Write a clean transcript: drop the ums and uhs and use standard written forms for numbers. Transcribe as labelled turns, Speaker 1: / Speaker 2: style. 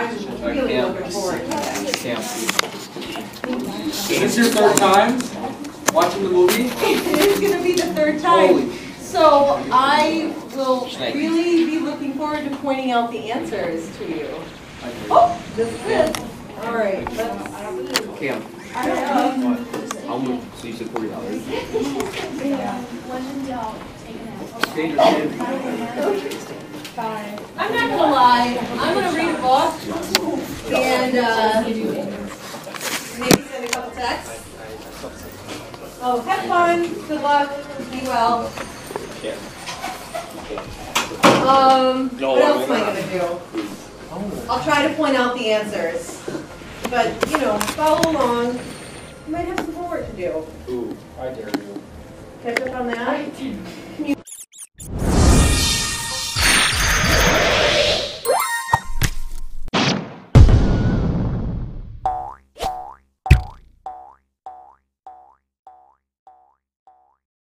Speaker 1: I'm really looking forward to that.
Speaker 2: Camp.
Speaker 3: Is this your third time watching the movie?
Speaker 1: It is going to be the third time.
Speaker 3: Holy.
Speaker 1: So I will really be looking forward to pointing out the answers to you. Oh, this is it. All right, let's.
Speaker 2: Camp.
Speaker 1: I don't know.
Speaker 2: How much? So you said $40.
Speaker 1: I'm not gonna lie. I'm gonna read a book and maybe send a couple texts. Oh, have fun. Good luck. Be well. What else am I gonna do? I'll try to point out the answers, but you know, follow along. You might have some homework to do.
Speaker 3: Ooh, I dare you.
Speaker 1: Catch up on that.